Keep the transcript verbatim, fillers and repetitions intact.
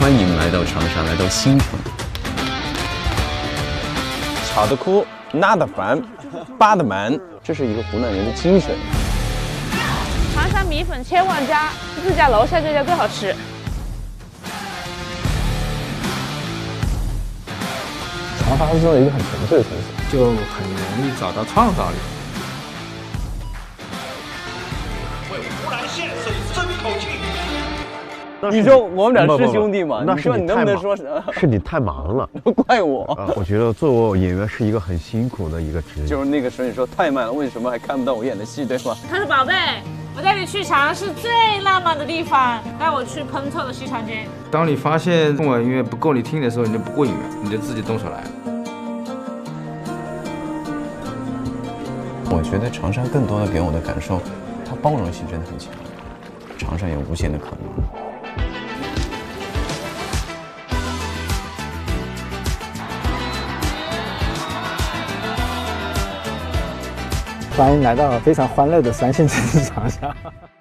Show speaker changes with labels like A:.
A: 欢迎来到长沙，来到新城。
B: 巧的哭，辣的烦，扒的蛮，这是一个湖南人的精神。
C: 长沙米粉千万家，自家楼下这家最好吃。
D: 长沙是一个很纯粹的城市，
E: 就很容易找到创造力。
F: 为湖南县水争口气。
B: 你说我们俩是兄弟吗？
G: 那
B: 你说你能不能说
G: 是你太忙了，
B: 不怪我。
G: 啊，我觉得做演员是一个很辛苦的一个职业。
B: 就是那个时候你说太慢了，为什么还看不到我演的戏，对吗？
C: 他说宝贝，我带你去长沙最浪漫的地方，带我去喷臭的西长街。
E: 当你发现中文音乐不够你听的时候，你就不过瘾了，你就自己动手来。
A: 我觉得长沙更多的给我的感受，它包容性真的很强，长沙有无限的可能。
D: 欢迎来到非常欢乐的三线城市长沙。